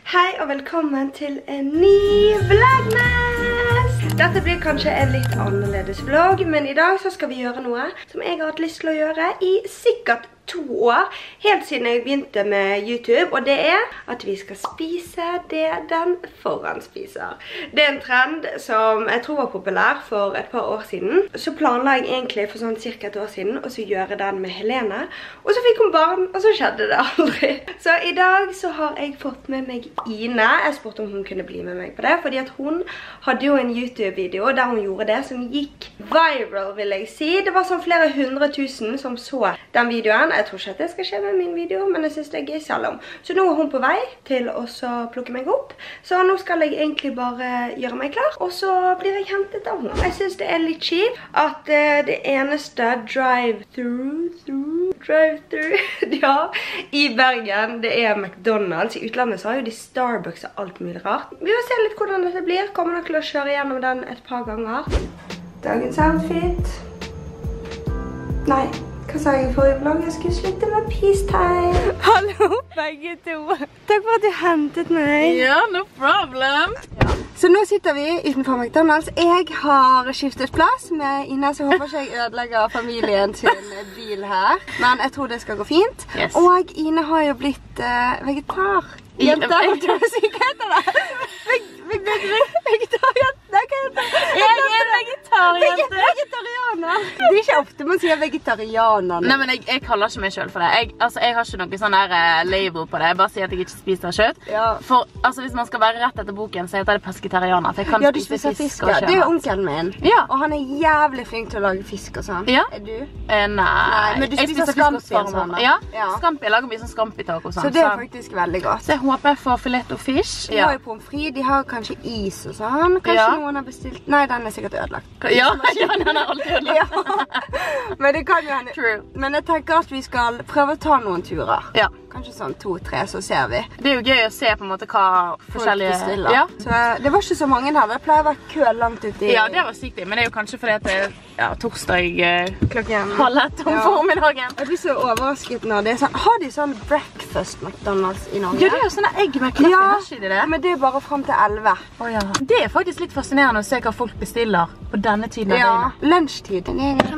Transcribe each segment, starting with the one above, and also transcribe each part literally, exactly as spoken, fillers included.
Hei og velkommen til en ny vlogmas! Dette blir kanskje en litt annerledes vlogg, men i dag så skal vi gjøre noe som jeg har hatt lyst til å gjøre i sikkert to år, helt siden jeg begynte med YouTube, og det er at vi skal spise det den foran spiser. Det er en trend som jeg tror var populær for et par år siden. Så planla jeg egentlig for sånn cirka et år siden, og så gjøre den med Helene. Og så fikk hun barn, og så skjedde det aldri. Så i dag så har jeg fått med meg Ine. Jeg spurte om hun kunne bli med meg på det, fordi at hun hadde jo en YouTube-video der hun gjorde det som gikk viral, vil jeg si. Det var sånn flere hundre tusen som så den videoen. Jeg tror ikke at det skal skje med min video, men jeg synes det er gøy selv om. Så nå er hun på vei til å så plukke meg opp. Så nå skal jeg egentlig bare gjøre meg klar, og så blir jeg hentet av henne. Jeg synes det er litt kjipt at uh, det eneste drive-thru, drive-thru, ja, i Bergen, det er McDonald's. I utlandet så har jo de Starbucks og alt mulig rart. Vi får se litt hvordan dette blir. Kommer nok til å kjøre gjennom den et par ganger. Dagens outfit. Nei. Hva sa jeg i forrige vlogg? Jeg skulle slutte med peace-time. Hallo, begge to. Takk for at du hentet meg. Ja, yeah, no problem. Ja. Så nå sitter vi utenfor McDonald's. Jeg har skiftet plass med Ine, så håper ikke jeg ødelegger familien sin bil her. Men jeg tror det skal gå fint. Yes. Og Ine har jo blitt uh, vegetar. Jente, hva tror du si? Hva heter det? Vegetarian? Nei, hva heter det? Jeg er vegetarjente. Vegetarianer. Det er ikke ofte man sier vegetarianer. Nei, men jeg, jeg kaller ikke meg selv for det. Jeg, altså, jeg har ikke noe sånn her uh, label på det. Jeg bare sier at jeg ikke spiser kjøtt. Ja. For altså, hvis man skal være rett etter boken, så heter det pesketarianer. For jeg kan ja, du spise spiser fisk og kjøtt. Det er jo onkelen min. Ja. Og han er jævlig flink til å lage fisk og sånn. Ja. Er du? Eh, nei. nei. Men du spiser, spiser scampi og sånn. Ja. ja. Scampi, jeg lager mye sånn scampi-tak og sånn. Så det er faktisk veldig godt. Så jeg håper jeg får filet og fish. De har jo pommes frites, de har kanskje is og sånn. Kanskje ja. Noen har bestilt. Nei, den er sikkert ødelagt. Ja, ja den er alltid ødelagt. Ja. Men det kan jo hende. True. Men jeg tenker at vi skal prøve å ta noen turer. Ja. Kanskje sånn to, tre, så ser vi. Det er jo gøy å se på en måte hva forskjellige... Folk bestiller. Ja. Så det var ikke så mange her. Det pleier å være kø langt ut i... Ja, det var sykt, men det er jo kanskje fordi at det er ja, torsdag klokken halv ett om ja. formiddagen. Jeg blir så overrasket når det er sånn... Har de sånn breakfast McDonald's i Norge? Ja, det er jo sånne egg med kaffe, ja, har ikke de det? Men det er bare frem til elleve. Oh, ja. Det er faktisk litt fascinerende å se hva folk bestiller på denne tiden av ja. døgnet. Lunsjtid.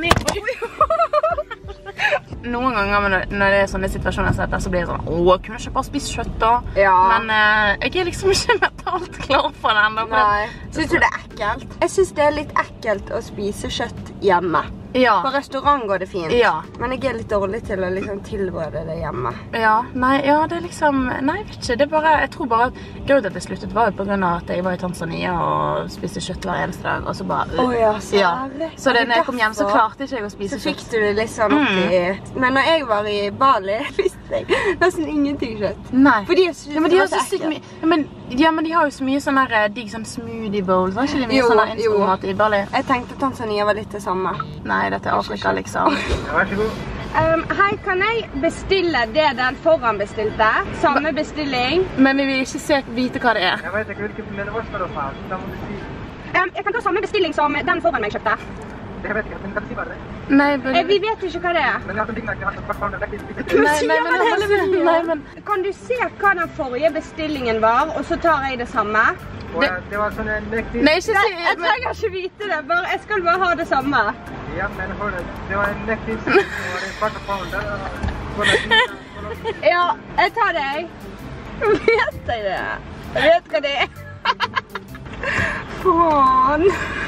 Noen ganger når det er sånne situasjoner så blir det sånn, åh, kunne jeg ikke bare spise kjøtt da? Ja. Men uh, jeg er liksom ikke mentalt klar for det enda. Nei. Synes du det er ekkelt? Jeg synes det er litt ekkelt å spise kjøtt hjemme. Ja. På restaurant går det fint. Ja. Men jeg er litt dårlig til å liksom tilberede det hjemme. Ja, nei, ja, det er liksom, nei, jeg vet ikke, det er bare, jeg tror bare at grunnen til at det sluttet var jo på grunn av at jeg var i Tanzania og spiste kjøtt hver eneste dag, og så bare... Åh oh, ja, ja. Så det, når jeg kom hjem så klarte ikke jeg å spise kjøtt. Så fikk kjøtt. du det litt sånn opp i... Mm. Men når jeg var i Bali, spiste jeg nesten ingenting kjøtt. Nei. Fordi jeg synes ja, men det de var så ekkelt. Ja, men, ja, men de har jo så mye sånne her, digg sånn smoothie bowls, har ikke de mye sånne instrumat i Bali? Jeg tenkte Tanzania var litt det samme. Nei, dette er Afrika liksom. Vær så god. Um, hei, kan jeg bestille det den foran bestilte? Samme bestilling. Men vi vil ikke se, vite hva det er. Jeg vet ikke hvilken men hva skal du ha? Da må du si. Um, jeg kan ta samme bestilling som den foran meg kjøpte. Det vet jeg ikke, men kan du si bare det? Nei, men... Eh, vi vet ikke hva det er. Men jeg har sånn ting jeg har sagt hverandre, det er ikke... Nei, nei, men hele veien. Nei, men... Kan du se hva den forrige bestillingen var, og så tar jeg det samme? Det, det var sånn en nektig... Nei, ikke si... Nei, jeg trenger ikke vite det, bare, jeg skal bare ha det samme. Ja, men hør det, det var en nektig... Det var en svart pound der. Ja, jeg tar det, jeg. Vet jeg det? Jeg vet hva det er. Faen.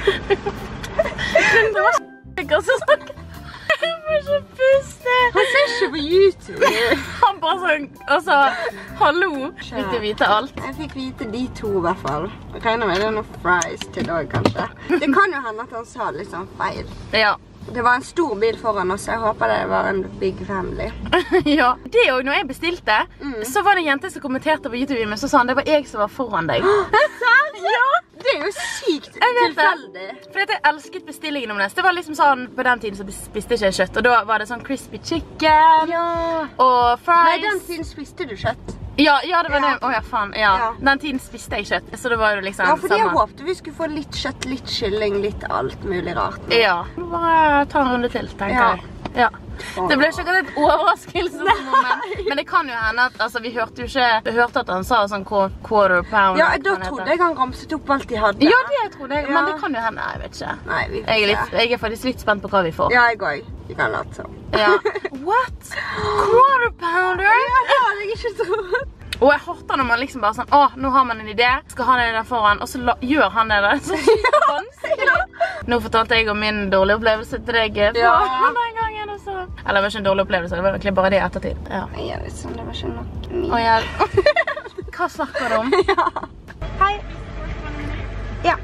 Men det var ikke så snakk. Jeg får ikke puste. Han ser ikke på YouTube. Han bare sånn, altså, hallo. Fikk du vite alt? Jeg fikk vite de to i hvert fall. Jeg regner med det er noe fries til dag kanskje. Det kan jo hende at han sa litt sånn feil. Ja. Det var en stor bil foran oss, jeg håper det var en big family. Ja, det er jo når jeg bestilte, mm. så var det en jente som kommenterte på YouTube, men så sa han, det var jeg som var foran deg. Ja, det er jo sykt tilfeldig. For jeg elsket bestillingen om det. Det var liksom sånn, på den tiden så spiste ikke jeg kjøtt, og da var det sånn crispy chicken, ja. Og fries. Nei, den tiden spiste du kjøtt. Ja, ja, det var ja. det. Åja, faen, ja. ja. Den tiden spiste jeg kjøtt, så det var jo liksom ja, fordi samme. Jeg håpte vi skulle få litt kjøtt, litt kylling, litt alt mulig rart. Ja, bare ta en runde til, tenker ja. jeg. Ja. Det ble ikke et overraskelsesmoment. Men det kan jo hende at, altså, vi hørte jo ikke, vi hørte at han sa sånn quarter pound. Ja, da trodde jeg han ramset opp alt de hadde. Ja, det trodde jeg, men det kan jo hende, jeg vet ikke. Nei, vi får jeg er, litt, jeg er faktisk litt spent på hva vi får. Ja, jeg går. Vi kan late så. Ja. What? Quarter pounder? Ja, det hadde jeg ikke trodd. Og jeg hater når man liksom bare sånn, åh, nå har man en idé, skal ha det der foran, og så la, gjør han det der, så vanskelig. Nå fortalte jeg om min dårlige opplevelse til deg ja. den gangen, og så... Eller det var ikke en dårlig opplevelse, det var egentlig bare det i ettertid. Ja. Jeg vet sånn, det var ikke nok mye. Og jeg... Hva snakker du om? Ja. Hei. Ja.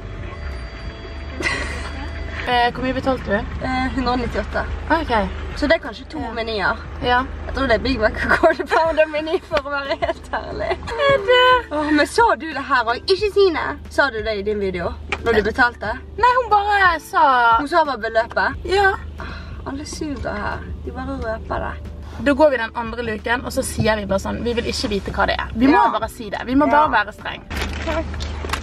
Eh, hvor mye betalte du? Eh, hundre nittiåtte. Ok. Så det er kanskje to ja. menyer. Ja. Jeg tror det er Big Mac og Quarter Pounder meny for å være helt ærlig. Er det? Åh, men så du det her også? Ikke Sine. Sa du det i din video? Når du betalte? Nei, hun bare sa... Hun sa bare beløpet? Ja. Alle suger her. De bare røper det. Da går vi den andre luken, og så sier vi bare sånn, vi vil ikke vite hva det er. Vi må ja. bare si det. Vi må ja. bare være streng. Takk.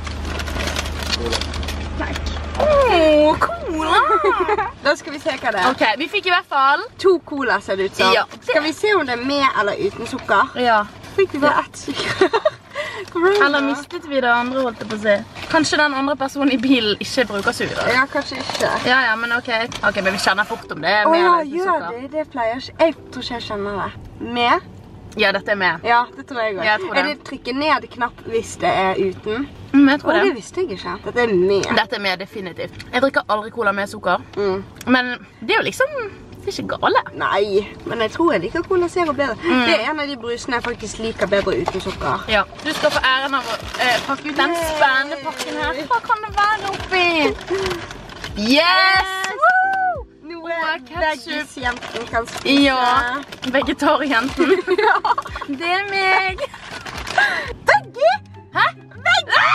Takk. Åh, cola! Da skal vi se hva det er. Ok, vi fikk i hvert fall to cola ser det ut som. Ja. Skal vi se om det er med eller uten sukker? Ja. Fikk vi bare ett sukker? Eller mistet vi det andre, holdt jeg på å si. Kanskje den andre personen i bilen ikke bruker sugerør. Ja, kanskje ikke. Ja, ja, men ok. Ok, men vi kjenner fort om det er med eller uten sukker. Åh, ja, gjør det. Det pleier ikke. Jeg tror ikke jeg kjenner det. Med? Ja, dette er med. Ja, det tror jeg også. Jeg tror det. Er det trykke ned-knapp hvis det er uten? Mm, jeg tror Åh, det. det visste jeg ikke. Dette er med. Dette er med, definitivt. Jeg drikker aldri cola med sukker. Mm. Men det er jo liksom... Det er ikke gale. Nei, men jeg tror jeg liker Cola Zero bedre. Mm. Det er en av de brusene jeg faktisk liker bedre uten sukker. Ja. Du skal få æren av å eh, pakke ut den spennende pakken her. Hva kan det være oppi? Yes! Woo! Noe veggisjenten kan spise. Ja, vegetarjenten. Ja. Det er meg. Veggi? Hæ? Veggi!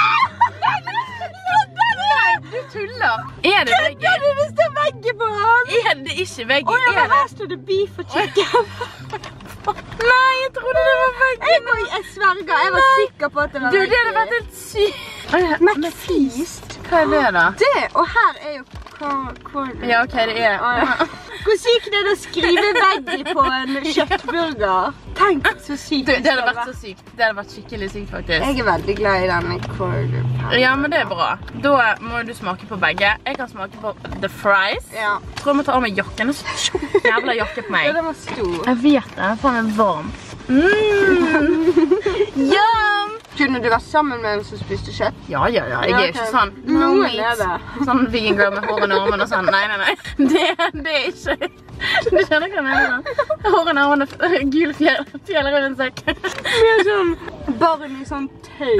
Du tuller. Er det veggi? Kødder du hvis det er veggi på han? Er det ikke veggi? Åja, men her står det beef og chicken. Nei, jeg trodde det var veggi. Jeg, jeg sverger, jeg var sikker på at det var du, veggi. Du, det hadde vært helt sykt. McFeast? Hva er det da? Det, og her er jo... Ja, ok, det er. Hvor sykt er det å skrive veggi på en kjøttburger? Tenk så sykt. Du, det hadde vært så sykt. Det hadde vært skikkelig sykt, faktisk. Jeg er veldig glad i denne quarter pounder. Ja, men det er bra. Da må du smake på begge. Jeg kan smake på the fries. Ja. Jeg tror jeg må ta av meg jakken. Det er så jævla jakke på meg. Ja, den var stor. Jeg vet det. Faen, den er varm. Mm. Yum! Kunne du vært sammen med en som spiste kjøtt? Ja, ja, ja. Jeg er ikke sånn. No meat. Sånn vegan girl med hårene og armen og sånn. Nei, nei, nei. Det, det er ikke... Du skjønner hva jeg mener? Hårene og armene, gul fjeller i en sekk. Vi er sånn barn i sånn tøy.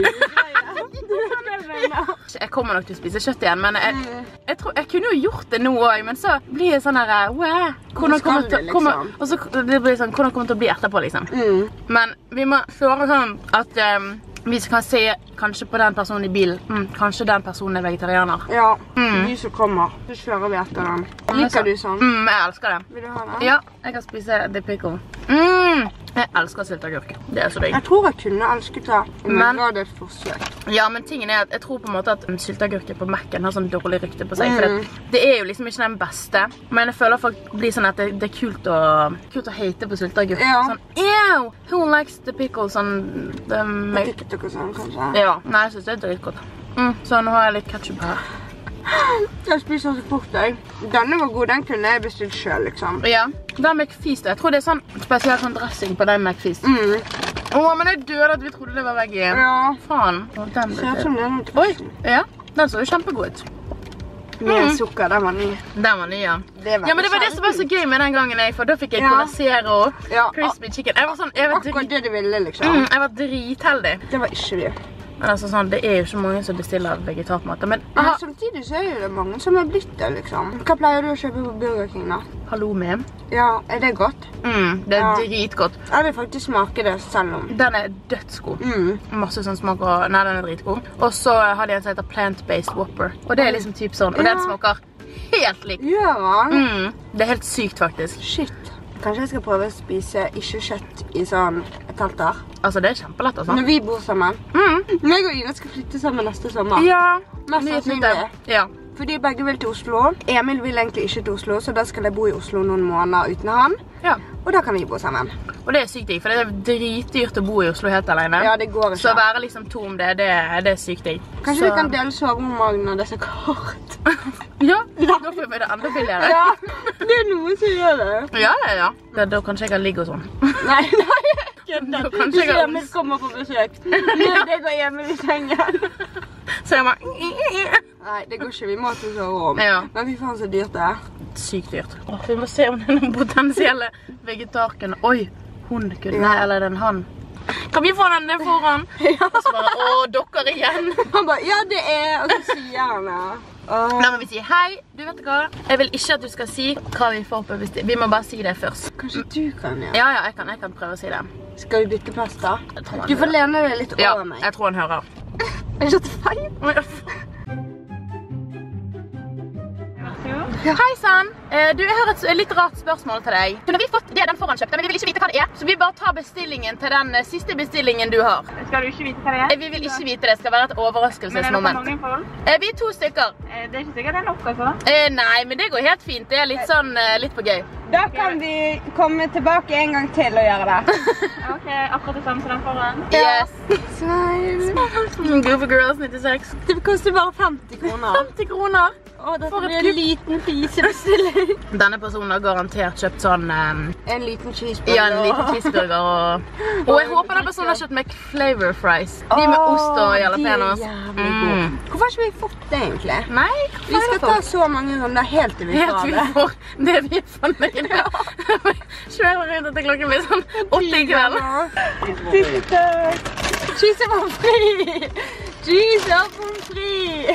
Jeg kommer nok til å spise kjøtt igjen, men jeg, jeg, tror, jeg kunne jo gjort det nå også, men så blir det sånn her, wow, hvordan kommer det til, kommer, og så det blir sånn, hvordan kommer det til å bli etterpå, liksom. Mm. Men vi må slå sånn at um, vi kan se kanskje på den personen i bilen, mm, kanskje den personen er vegetarianer. Ja, mm. de som kommer, så kjører vi etter den. Liker du sånn? Mm, jeg elsker det. Vil du ha det? Ja, jeg kan spise the pickle. Mm, jeg elsker sylteagurk. Det er så digg. Jeg tror jeg kunne elsket det, men, men ga det et forsøk. Ja, men tingen er at jeg tror på en måte at sylteagurk på Mac-en har sånn dårlig rykte på seg, mm. for det er jo liksom ikke den beste, men jeg føler folk blir sånn at det, det er kult å, kult å hate på sylteagurk. Ja. Sånn, ew, who likes the pickle? Sånn, the TikTok og sånn, kanskje? Ja, nei, jeg synes det er dritgodt. Mm, så nå har jeg litt ketchup her. Jeg spiser så fort, jeg. Denne var god, den kunne jeg bestilt selv, liksom. Ja, den McFeast, jeg tror det er sånn spesielt sånn dressing på den McFeast. Mm. Åh, men jeg døde at vi trodde det var veggi. Ja. Faen. Åh, den ser ut som den er Oi, ja, den så jo kjempegod ut. Med mm. sukker, den var ny. Den var ny, ja. Det var ja, men det var det som var så gøy med den gangen jeg, for da fikk jeg ja. Cola Zero, ja. Crispy chicken. Jeg var sånn, jeg var akkurat det du ville, liksom. Mm, jeg var dritheldig. Det var ikke vi. Men altså sånn, det er jo ikke mange som bestiller vegetarmat. Men, men samtidig så er jo det mange som har blitt det, liksom. Hva pleier du å kjøpe på Burger King, da? Halloumi. Ja, er det godt? Mm, det er ja. dritgodt. Jeg vil faktisk smake det selv om. Den er dødsgod. Mm. Masse sånn smak, og nei, den er dritgod. Og så har de en som heter plant-based Whopper. Og det er liksom typ sånn, og ja. Den smaker helt likt. Gjør den? Mm, det er helt sykt, faktisk. Shit. Kanskje jeg skal prøve å spise ikke kjøtt i sånn et halvt år. Altså, det er kjempelett, altså. Når vi bor sammen. Mm. Meg og Ina skal flytte sammen neste sommer. Ja. Mest sannsynlig. Ja. fordi begge vil til Oslo. Emil vil egentlig ikke til Oslo, så da skal jeg bo i Oslo noen måneder uten han. Ja. Og da kan vi bo sammen. Og det er sykt digg, for det er dritdyrt å bo i Oslo helt alene. Ja, det går ikke. Så å være liksom to om det, det, det er sykt digg. Kanskje så... vi kan dele soverommet når det er så kort. Ja, da får vi det enda billigere. Ja, det er noe som gjør det. Ja, ja, ja. Da, da kanskje jeg kan ligge og sånn. Nei, nei, kødder. Hvis jeg Emil kommer på besøk. Nå, det går Emil i sengen. Så jeg bare... Nei, det går ikke. Vi må til soverom. Ja. Men vi faen så dyrt det er. Sykt dyrt. Åh, vi må se om den potensielle vegetarken. Oi, hun kunne. Nei, eller den han. Kan vi få den der foran? Ja. Og så bare, åh, dokker igjen. Han bare, ja det er, og så sier han ja. Oh. Da må vi si, hei, du vet hva? Jeg vil ikke at du skal si hva vi får på bestilling. Vi må bare si det først. Kanskje du kan, ja? Ja, ja, jeg kan, jeg kan prøve å si det. Skal du bytte plass da? Du får lene deg litt ja, over meg. Ja, jeg tror han hører. Er det ikke feil? Ja. Hei sann, du, jeg har et litt rart spørsmål til deg. Kunne vi fått det den forankjøpte, men vi vil ikke vite hva det er. Så vi bare tar bestillingen til den siste bestillingen du har. Skal du ikke vite hva det er? Vi vil ikke vite det, det skal være et overraskelsesmoment. Men er det for mange folk? Vi er to stykker. Det er ikke sikkert det er nok, altså? Nei, men det går helt fint. Det er litt sånn, litt på gøy. Da kan vi komme tilbake en gang til og gjøre det. Ok, akkurat det samme som den foran. Yes. Smile. Goofy Girls nittiseks. Det koster bare femti kroner. femti kroner. Åh, dette blir en liten fisebestilling. Denne personen har garantert kjøpt sånn... Um, en liten cheeseburger. Ja, en liten cheeseburger. Og, og jeg håper den personen har kjøpt McFlavor fries. De med ost og jalapenos. De er jævlig gode. Mm. Hvorfor har ikke vi fått det egentlig? Nei, vi skal ta så mange runder helt til vi får det. Helt til vi får det vi er fornøyde med. Kjører rundt etter klokken blir sånn åtte i kveld. Tusen takk. Cheese er for fri. Cheese er for fri.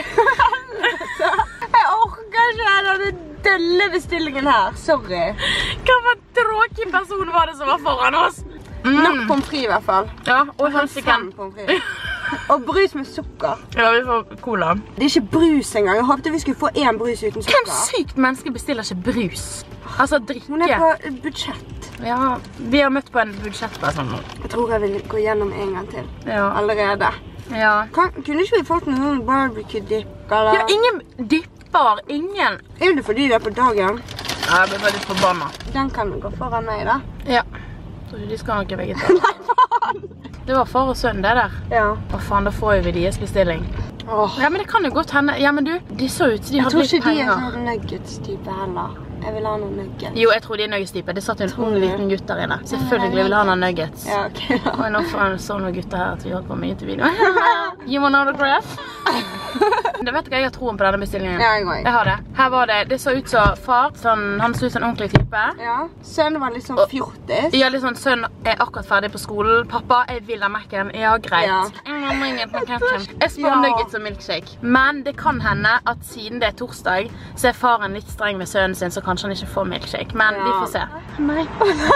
Jeg orker ikke denne dølle bestillingen her. Sorry. Hva for tråkig person var det som var foran oss? Mm. Nok pommes frites i hvert fall. Ja, og hansiken. Og brus med sukker. Ja, vi får cola. Det er ikke brus engang. Jeg håpte vi skulle få en brus uten sukker. Hvem sykt menneske bestiller ikke brus? Altså, drikke. Hun er på budsjett. Ja, vi har møtt på en budsjettperson nå. Jeg tror jeg vil gå gjennom en gang til. Ja. Allerede. Ja. Kan, kunne ikke vi fått noen barbecue-dip, eller? Ja, ingen dipper. Ingen. Er det fordi det er på dagen? Ja, jeg blir veldig forbannet. Den kan gå foran meg, da. Ja. Så de skal nok ikke vegetar. Nei, faen! Det var far og sønn, det der. Ja. Å faen, da får vi deres bestilling. Åh. Ja, men det kan jo godt hende. Ja, men du, de så ut, de hadde litt penger. Jeg tror ikke de er sånn nuggets-type heller. Jeg vil ha noen nuggets. Jo, jeg tror de er nuggets-type. Det satt jo en ung liten gutt der inne. Selvfølgelig vil ha noen nuggets. Ja, ok. Ja. Og nå får jeg så noen gutter her at vi holdt på med YouTube-video. You want autograph? Det vet ikke jeg har troen på denne bestillingen. Ja, jeg går. Jeg har det. Her var det, det så ut som far, sånn, han så ut som en ordentlig type. Ja, sønnen var litt sånn fjortis. Ja, litt sånn, sønn er akkurat ferdig på skolen. Pappa, jeg vil ha Mac-en. Ja, greit. Ja. Jeg spør ja. nuggets og milkshake. Men det kan hende at siden det er torsdag, så er faren litt streng med sønnen sin, så kanskje han ikke får milkshake. Men ja. vi får se. Nei.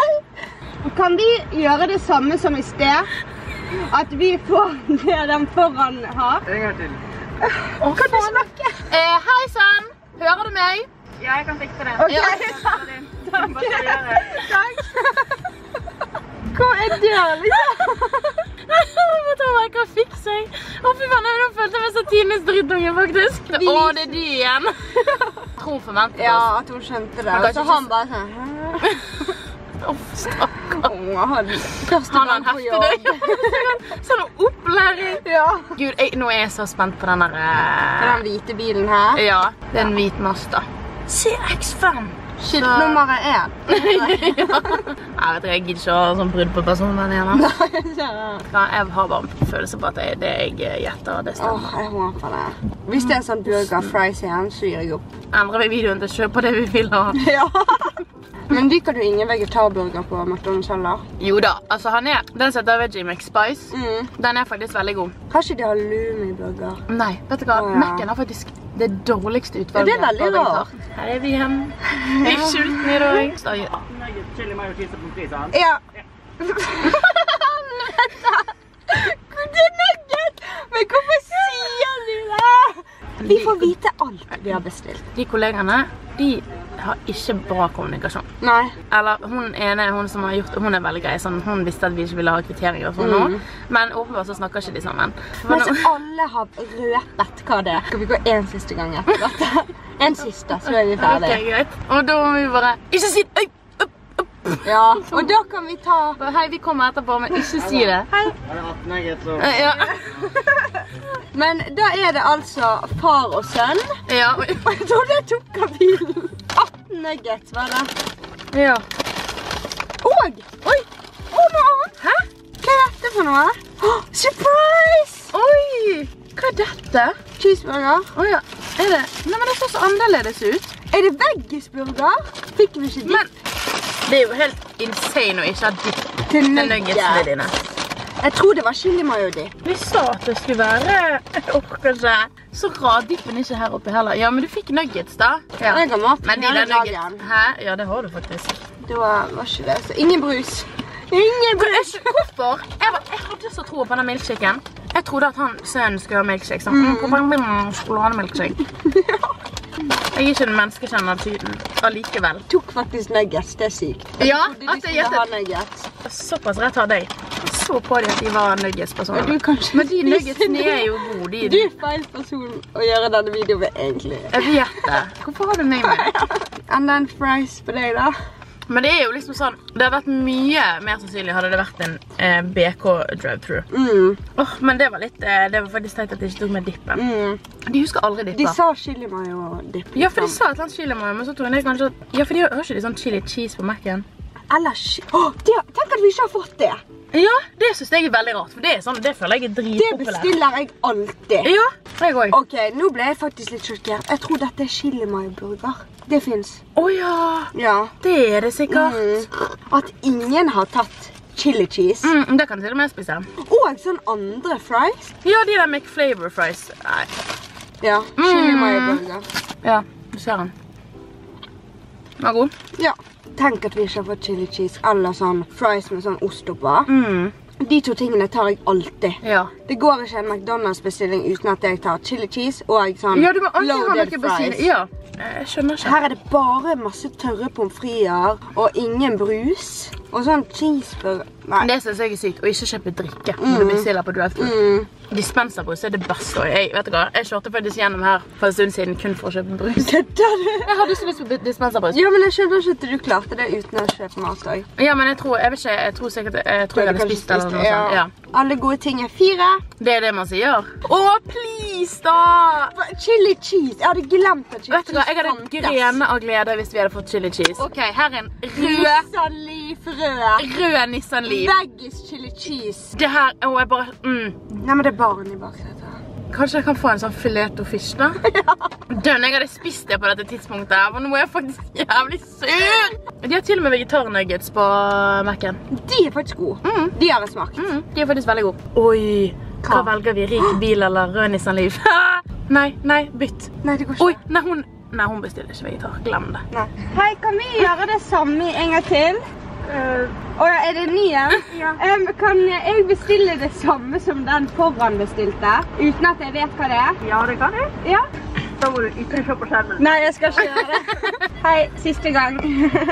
Kan vi gjøre det samme som i sted? At vi får det den foran har? En gang til. Oh, kan du snakke? Eh, hei sann, hører du meg? Ja, jeg kan fikse det. Ok, ja. Takk. Takk. Kom, jeg dør liksom. Jeg må ta meg, jeg kan fikse jeg. Å, fy faen, jeg følte meg så Tines drittunge, faktisk. Å, det er de igjen. Tror hun forventet oss. Ja, at hun skjønte det. Så han bare sånn... Å, stakkar. Han første gang på jobb. Sånn opplæring. Ja. Gud, jeg, nå er jeg så spent på denne... Uh... Den hvite bilen her. Ja, det er en hvit Mazda. C X fem. Skilt-nummeret er. Ja. Jeg vet ikke, jeg gidder ikke å ha sånn brudd på personen igjen. Ja, jeg har bare en følelse på at det er det jeg gjetter, det stemmer. Åh, jeg håper det. Hvis det er sånn burger fries igjen, så gir jeg opp. Endrer vi videoen til å kjøpe det vi vil ha. Ja. Men liker du ingen vegetarburger på McDonald's heller? Jo da, altså han er, den setter Veggie McSpice, mm. den er faktisk veldig god. Har ikke de halloumi-burger? Nei, vet du hva, oh, ja. Mac'en har faktisk det dårligste utvalget. Ja, det er veldig rart. Her er vi igjen. Vi er sultne i dag. Chili mayo cheese pommes frites, sant? Ja. Det er nugget! Men hvorfor sier du det? Vi får vite alt vi har bestilt. De kollegene, de har ikke bra kommunikasjon. Nei. Eller hun ene, hun som har gjort, hun er veldig grei, sånn, hun visste at vi ikke ville ha kvitteringer og sånn nå, men åpenbart så snakker ikke de sammen. Men så alle har røpet hva det er. Skal vi gå en siste gang etter dette? En siste, så er vi ferdig. Ok, greit. Og da må vi bare, ikke si det! Ja, og da kan vi ta... Hei, vi kommer etterpå, men ikke si det. Hei. Er det atten nuggets så? Ja. Men da er det altså far og sønn. Ja. Jeg trodde jeg tok av bilen. atten nuggets, var det? Ja. Og! Oi! Og noe annet. Hæ? Hva er dette for noe? Oh, surprise! Oi! Hva er dette? Cheeseburger. Åja, er det? Nei, men det ser så annerledes ut. Er det veggisburger? Fikk vi ikke dipp? Men det er jo helt insane å ikke ha dipp til til nuggetsene dine. Jeg tror det var chili mayo dipp. Vi sa at det skulle være, jeg orker ikke. Så rad dippen ikke her oppe heller. Ja, men du fikk nuggets da. Ja. Jeg har mat Men de hele der nuggets, dagen. hæ? Ja, det har du faktisk. Det var, var ikke det. Så ingen brus. Ingen brus. Hvorfor? Jeg, var, jeg hadde så tro på den milkshaken. Jeg trodde at han sønnen skulle ha milkshake. Sånn, mm. Sjokolademilkshake. Ja. Jeg er ikke en menneskekjenner tyden, allikevel. Tok faktisk nuggets, det er sykt. Ja, at at jeg nuggets. Såpass rett av deg. Så på de at de var nuggets-personer. Men, Men de nuggetsene er jo gode. De. Du er feil person å gjøre denne videoen med, egentlig. Jeg vet det. Hvorfor har du meg med? And then fries på deg da. Men det er jo liksom sånn, det har vært mye mer sannsynlig hadde det vært en eh, B K drive-thru. Mm. Oh, men det var litt, eh, det var faktisk teit at de ikke tok med dippen. Mm. De husker aldri dippen. De sa chili mayo dipp. Ja, for de sa et eller annet chili mayo, men så tror jeg kanskje at... Ja, for de har, har ikke de sånn chili cheese på Mac'en? Eller chi... Åh, de har... tenk at vi ikke har fått det. Ja, det synes jeg er veldig rart, for det er sånn, det føler jeg er Det dritpopulært. bestiller jeg alltid. Ja, jeg også. Ok, nå ble jeg faktisk litt sjokkert. Jeg tror dette er chili mayo burger. Det finnes. Åja, Ja. det er det sikkert. Mm. At ingen har tatt chili cheese. Mm, det kan jeg til og med spise. Og sånn andre fries. Ja, de der McFlavor fries. Nei. Ja, chili mayo burger. Ja, du ser den. Den var god. Ja. Tenk at vi ikke har fått chili cheese eller sånn fries med sånn ost oppå. Mm. De to tingene tar jeg alltid. Ja. Det går ikke en McDonald's-bestilling uten at jeg tar chili cheese og sånn Ja, du må alltid ha loaded noe på siden. fries. Ja, jeg skjønner ikke. Her er det bare masse tørre pommes frites og ingen brus. Og sånn cheeseburger. Nei. Det synes jeg er sykt, å ikke kjøpe drikke når du bestiller på drive-thru. Mm. Dispenserbrus er det beste. Og jeg, vet du hva, jeg kjørte faktisk gjennom her for en stund siden kun for å kjøpe brus. Kødder du? Jeg hadde så lyst på dispenserbrus. Ja, men jeg skjønner ikke at du klarte det uten å kjøpe mat også. Ja, men jeg tror, jeg vet ikke, jeg tror sikkert, jeg tror jeg hadde Kanskje spist eller noe ja. sånt. Ja. Alle gode ting er fire. Det er det man sier. Åh, please da! Chili cheese. Jeg hadde glemt at chili Vet du hva, jeg hadde fantes. grene av glede hvis vi hadde fått chili cheese. Ok, her er en rød, Nissan Leaf rød. rød Nissan Leaf. Veggis chili cheese. Det her, åh, jeg bare, mm. Nei, men det er barn i bak dette. Kanskje jeg kan få en sånn filet og fish da? Ja. Dønn, jeg hadde spist det på dette tidspunktet her, men nå er jeg faktisk jævlig sur. De har til og med vegetarnuggets på Mac'en. De er faktisk gode. Mm. De har jeg smakt. Mm, de er faktisk veldig gode. Oi, hva, hva velger vi? Rik bil eller rød Nissan Leaf? Nei, nei, bytt. Nei, det går ikke. Oi, nei, hun, nei, hun bestiller ikke vegetar. Glem det. Nei. Hei, kan vi gjøre det samme en gang til? Uh, oh, ja, er det ny igjen? Ja. Um, kan jeg bestille det samme som den foran bestilte, uten at jeg vet hva det er? Ja, det kan jeg. Ja. Da må du ikke se på skjermen. Nei, jeg skal ikke gjøre det. Hei, siste gang.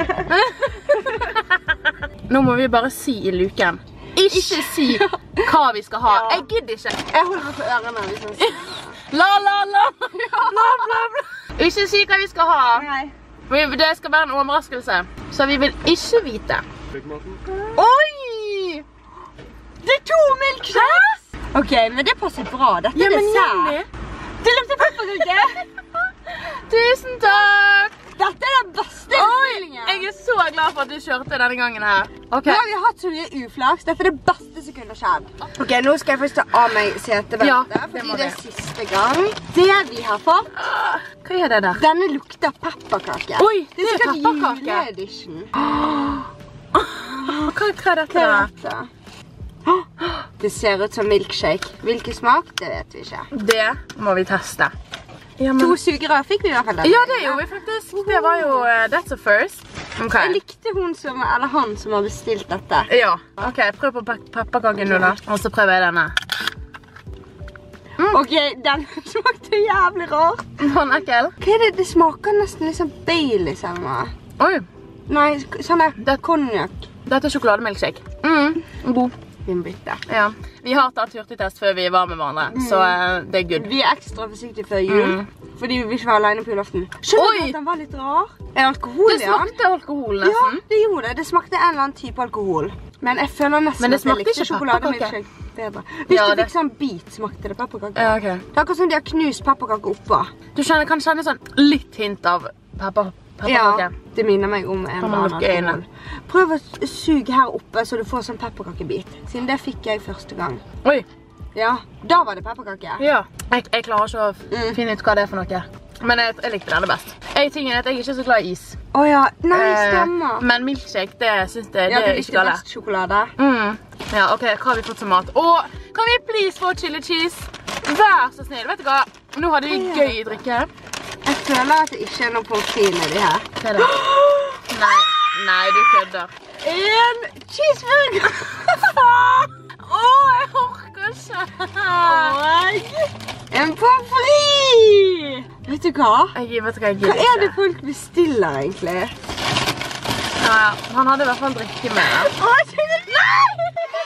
Nå må vi bare si i luken. Ikke si hva vi skal ha. Jeg gidder ikke. Jeg holder meg på ørene. Liksom. La, la, la. Bla, bla, bla. Ikke si hva vi skal ha. Nei. Det skal være en overraskelse, så vi vil ikke vite. Oi! Det er to milkshakes! Ok, men det passer bra. Dette Ja, er men dessert. Nelly. Det lukter pepperkake. Tusen takk! Dette er den beste bestillingen. Jeg er så glad for at du kjørte denne gangen her. Ok. Nå har vi hatt så mye uflaks. Dette er det beste som kunne skjedd. Ok, nå skal jeg først ta av meg setebelte, Ja, det fordi må det er vi. siste gang. Det vi har fått, Hva er det der? denne lukter pepperkake. Oi, det er sikkert pepperkake. juleedition. Hva, hva er dette? Hva er dette? Det ser ut som milkshake. Hvilken smak? Det vet vi ikke. Det må vi teste. Ja, men... To sugerør fikk vi i hvert fall. Ja, det gjorde vi faktisk. Det var jo, uh, that's a first. Ok. Jeg likte hun som, eller han som har bestilt dette. Ja, ok, prøv på pe pepperkaken nå da. Og så prøver jeg denne. Mm. Ok, den smakte jævlig rart. Var den ekkel? Hva er det? Det smaker nesten liksom Baileys eller noe. Oi, Nei, sånn er Det- konjak. dette er sjokolademilkshake. Mm, god. Vinbytte. Ja. Vi har tatt hurtigtest før vi var med hverandre, så eh, det er good. Vi er ekstra forsiktige før jul, Mm. fordi vi vil ikke være alene på julaften. Skjønner Oi! du at den var litt rar? Er det alkohol Det i den? smakte alkohol Ja, nesten. det gjorde det. Det smakte en eller annen type alkohol. Men jeg føler nesten Men det at jeg smakte likte ikke sjokolademilkshake bedre. Hvis Ja, du det- fikk sånn bit, smakte det pepperkake. Ja, ok. Det er akkurat som de har knust pepperkake oppå. Du kjenner, kan kjenne sånn litt hint av pepper, pepperkake. Ja, det minner meg om en Kan man annen lukke øynene? alkohol. Prøv å suge her oppe så du får sånn pepperkakebit. Siden det fikk jeg første gang. Oi, Ja, da var det pepperkake. ja. Jeg, jeg klarer ikke å Mm. finne ut hva det er for noe. Men jeg, jeg likte denne best. Jeg, tingen er at jeg er ikke så glad i is. Åja, nei, Eh, stemmer. Men milkshake, det synes jeg, Ja, det du er likte ikke galt. best sjokolade. Mm. Ja, ok, hva har vi fått som mat? Åh, kan vi please få chili cheese? Vær så snill, vet du hva? Nå hadde vi gøy i drikke. Jeg føler at det ikke er noe pommes frites nedi her. Hva er det? Nei, nei, du kødder. En cheeseburger! Åh, jeg orker ikke. Og en pommes frites! Vet du hva? Jeg vet hva jeg Hva gidder er det ikke. folk bestiller egentlig? Ja, han hadde i hvert fall drikke med det. Åh, chili cheese!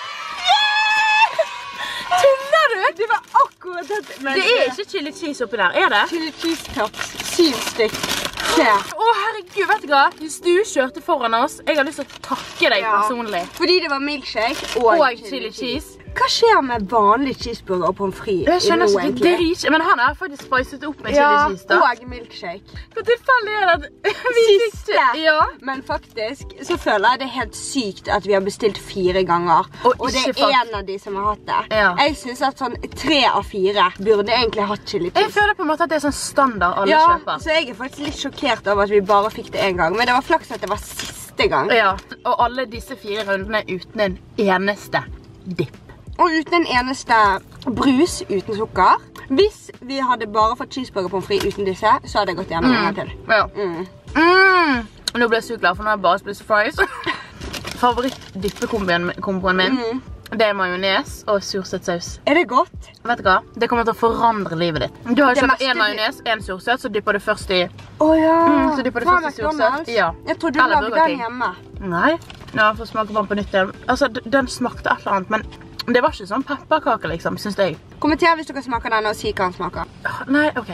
Tuller du? Det var akkurat dette. Men Det er ikke chili cheese oppi der, er det? chili cheese tops. Syv stykk. Se. Å, herregud, vet du hva? Hvis du kjørte foran oss, jeg har lyst til å takke deg Ja. personlig. Fordi det var milkshake og, Og chili cheese. Hva skjer med vanlig cheeseburger og pommes frites? Jeg skjønner nå, ikke, egentlig? det er ikke, men han har faktisk spicet opp med Ja, chili cheese da. og milkshake. Hvor tilfeldig er det at vi fikk Siste. ikke- Ja. Men faktisk så føler jeg det er helt sykt at vi har bestilt fire ganger. Og Og, det ikke er fakt- en av de som har hatt det. Ja. Jeg synes at sånn tre av fire burde egentlig hatt chili Jeg cheese. føler på en måte at det er sånn standard alle Ja, kjøper. så jeg er faktisk litt sjokkert over at vi bare fikk det en gang. Men det var flaks at det var siste gang. Ja, og alle disse fire rundene uten en eneste dipp. Og uten en eneste brus uten sukker. Hvis vi hadde bare fått cheeseburger pommes frites uten disse, så hadde jeg gått gjennom en gang til. Ja. Mm. Mm. Nå ble jeg så glad, for nå har jeg bare spist fries. Favoritt-dippekomboen min, Mm. det er majones og sursøtsaus. Er det godt? Vet du hva? Det kommer til å forandre livet ditt. Du har Det kjøpt meste en majones, en sursøt, så dypper du først i... Åh ja. Mm, så dypper du Fra først i McDonald's? sursøt. Ja. Jeg trodde du Eller lagde Burger den King. hjemme. Nei, ja, for å smake på den på nytt igjen. Altså, d- den smakte et eller annet, men det var ikke sånn pepperkake, liksom, synes jeg. Kommenter hvis dere smaker den og si hva den smaker. Åh, Nei, ok.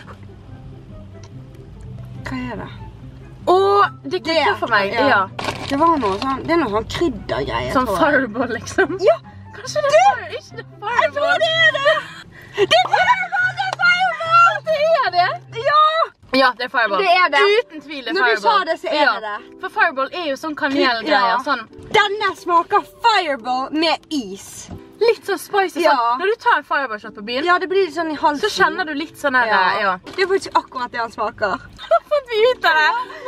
Hva er det? Åh, det klikker for meg, ja. ja. Det var noe sånn, det er noe sånn kryddergreier, Sånn tror jeg. fireball, liksom. Ja, Kanskje det er fire, ikke det fireball. jeg tror det er det! Det er fireball, det er fireball! Det er det. Ja! Ja, det er fireball. Det er det. Uten tvil det er Når du fireball. sa det, så er ja. det det. For fireball er jo sånn kanelgreier, Ja. sånn Denne smaker fireball med is. litt sånn spicy. Ja. Sånn. Når du tar en fireball shot på byen, Ja, det blir litt sånn i halsen. så kjenner du litt sånn her, ja. ja. Det er faktisk akkurat det han smaker. Fant vi ut av det?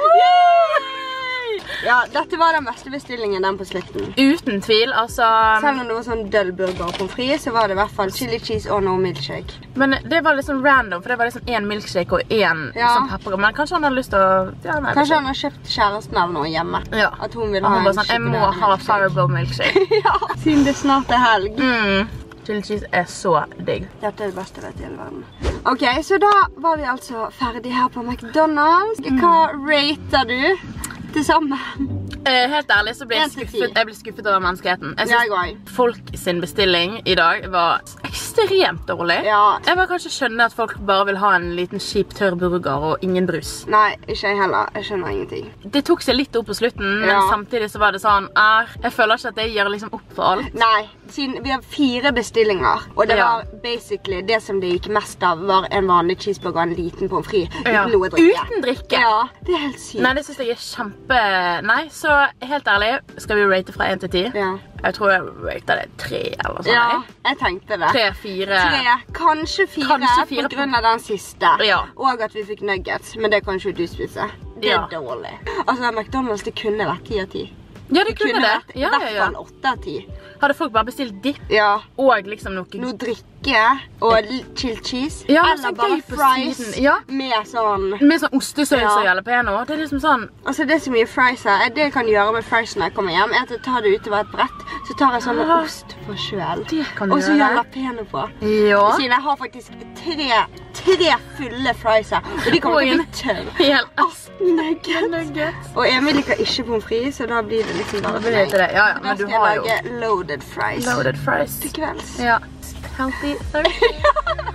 Ja, dette var den beste bestillingen, den på slutten. Uten tvil, altså. Selv om det var sånn døll burger og pommes frites, så var det i hvert fall chili cheese og no milkshake. Men det var litt sånn random, for det var liksom en milkshake og en Ja. sånn pepperkake. Men kanskje han hadde lyst til å... Ja, nei, Kanskje han har kjøpt kjæresten av noe hjemme. Ja. At hun vil Og ha han en bare sånn, jeg må sjokolade ha milkshake. fireball milkshake. Ja, siden det snart er helg. Mm. Chili cheese er så digg. Dette er det beste jeg vet i hele verden. Ok, så da var vi altså ferdig her på McDonald's. Hva rater du til sammen? Eh, helt ærlig så ble jeg En til ti. skuffet, jeg ble skuffet over menneskeheten. Jeg Jeg synes også. folk sin bestilling i dag var ekstremt dårlig. Ja. Jeg var kanskje skjønne at folk bare vil ha en liten kjip tørr burger og ingen brus. Nei, ikke jeg heller. Jeg skjønner ingenting. Det tok seg litt opp på slutten, men Ja. samtidig så var det sånn, er, jeg føler ikke at det gjør liksom opp for alt. Nei, siden vi har fire bestillinger, og det Ja. var basically det som det gikk mest av, var en vanlig cheeseburger og en liten pommes frites uten Ja. noe drikke. Uten drikke. Ja, det er helt sykt. Nei, det synes jeg er kjempe... Nei, så helt ærlig, skal vi rate fra en til ti? Ja. Jeg tror jeg rater det tre eller sånn. Ja, jeg. jeg tenkte det. Tre, fire. Tre, kanskje fire, Kanskje fire på grunn av den siste. Ja. Og at vi fikk nuggets, men det kan ikke du spise. Det Ja. er dårlig. Altså, McDonald's, det kunne vært ti av ti. Ja, det kunne det. vært i Ja, ja, hvert ja. fall åtte av ti. Hadde folk bare bestilt dipp Ja. og liksom noe... Noe drikke og litt chilled cheese. Ja, men eller så bare gøy på fries siden. Ja. med sånn... Med sånn ostesaus Ja. og jalapeno. Det er liksom sånn... Altså, det er så mye fries her. Det jeg kan gjøre med friesen når jeg kommer hjem, er at jeg tar det utover et brett, så tar jeg sånn ost på sjøl. Det kan du og så gjøre. gjør jalapeno på. Ja. Siden jeg har faktisk tre, tre fulle fries her, og de kommer til å bli tørr. Helt nuggets. nuggets. Og Emil liker ikke pommes frites, så da blir det liksom bare til deg. Ja, ja, men du har jo... Da skal jeg lage loaded fries. Loaded fries. Til kvelds. Ja. Healthy Thursday.